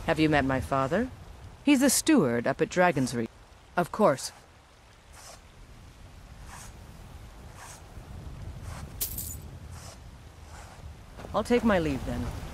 Have you met my father? He's the steward up at Dragon's Reach. Of course. I'll take my leave then.